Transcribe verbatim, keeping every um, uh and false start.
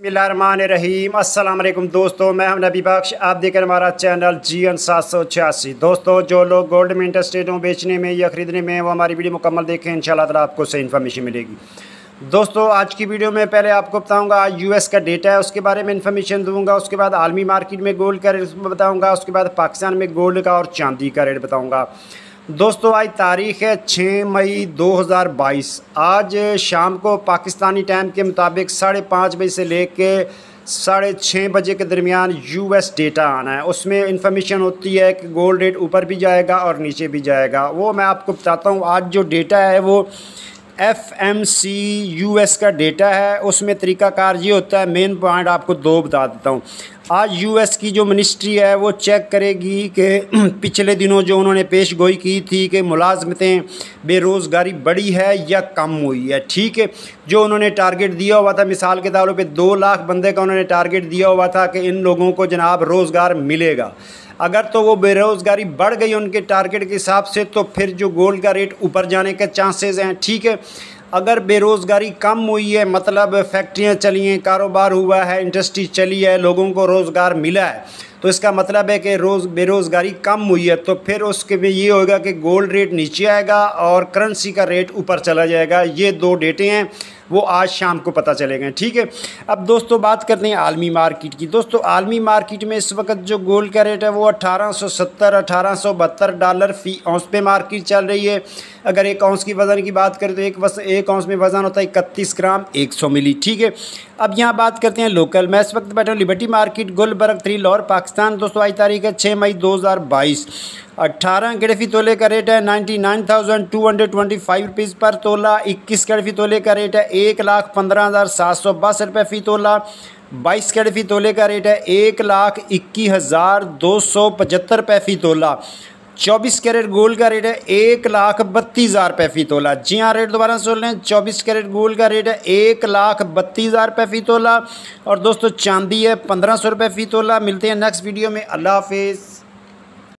बिस्मिल्लाहिर्रहमानिर्रहीम। अस्सलाम वालेकुम दोस्तों, मैं हूं नबी बख्श। आप देख रहे हमारा चैनल जी एन सात सौ छियासी। दोस्तों, जो लोग गोल्ड में इंटरेस्टेड हों बेचने में या ख़रीदने में, वो हमारी वीडियो मुकम्मल देखें। इंशाल्लाह ताला आपको सही इन्फॉर्मेशन मिलेगी। दोस्तों, आज की वीडियो में पहले आपको बताऊंगा आज यूएस का डेटा है, उसके बारे में इन्फॉर्मेशन दूंगा। उसके बाद आलमी मार्केट में गोल्ड का रेट बताऊँगा। उसके बाद पाकिस्तान में गोल्ड का और चांदी का रेट बताऊँगा। दोस्तों, आज तारीख़ है छः मई दो हज़ार बाईस। आज शाम को पाकिस्तानी टाइम के मुताबिक साढ़े पाँच बजे से लेके साढ़े छः बजे के दरमियान यूएस डेटा आना है। उसमें इंफॉर्मेशन होती है कि गोल्ड रेट ऊपर भी जाएगा और नीचे भी जाएगा। वो मैं आपको बताता हूँ। आज जो डेटा है वो F M C U S का डेटा है। उसमें तरीक़ाकार ये होता है, मेन पॉइंट आपको दो बता देता हूँ। आज यू एस की जो मिनिस्ट्री है वो चेक करेगी कि पिछले दिनों जो उन्होंने पेश गोई की थी कि मुलाजमतें बेरोज़गारी बढ़ी है या कम हुई है। ठीक है, जो उन्होंने टारगेट दिया हुआ था, मिसाल के तौर पे दो लाख बंदे का उन्होंने टारगेट दिया हुआ था कि इन लोगों को जनाब रोज़गार मिलेगा। अगर तो वो बेरोज़गारी बढ़ गई उनके टारगेट के हिसाब से, तो फिर जो गोल्ड का रेट ऊपर जाने के चांसेस हैं। ठीक है, अगर बेरोज़गारी कम हुई है, मतलब फैक्ट्रियाँ चली हैं, कारोबार हुआ है, इंडस्ट्री चली है, लोगों को रोज़गार मिला है, तो इसका मतलब है कि रोज़ बेरोज़गारी कम हुई है, तो फिर उसके में ये होगा कि गोल्ड रेट नीचे आएगा और करेंसी का रेट ऊपर चला जाएगा। ये दो डेटे हैं, वो आज शाम को पता चलेंगे। ठीक है, अब दोस्तों बात करते हैं आलमी मार्केट की। दोस्तों, आलमी मार्केट में इस वक्त जो गोल्ड का रेट है वो अठारह सौ सत्तर अठारह सौ बहत्तर डॉलर फ़ी औंस पे मार्केट चल रही है। अगर एक औंस की वज़न की बात करें तो एक वस एक औंस में वज़न होता है इकतीस ग्राम एक सौ मिली। ठीक है, अब यहाँ बात करते हैं लोकल। मैं इस वक्त बैठा हूँ Liberty Market, Gulberg three, Lahore, Pakistan. दोस्तों, आज तारीख है छः मई दो हज़ार बाईस। अट्ठारह कैरेट फ़ी तोले का रेट है ninety nine thousand two hundred twenty five rupees पर तोला। इक्कीस कैरेट फ़ी तोले का रेट है एक लाख पंद्रह हज़ार सात सौ बासठ रुपये फ़ी तोला। बाईस कैरेट फ़ी तोले का रेट है एक लाख इक्कीस हज़ार दो सौ पचहत्तर रुपये फ़ी तोला। चौबीस कैरेट गोल्ड का रेट है एक लाख बत्तीस हज़ार रुपये फ़ी तोला। जी हाँ, रेट दोबारा सुन लें। चौबीस कैरेट गोल्ड का रेट है एक लाख बत्तीस हज़ार रुपये फ़ी तोला। और दोस्तों, चांदी है पंद्रह सौ रुपये फ़ी तोला। मिलते हैं नेक्स्ट वीडियो में। अल्लाह हाफिज़।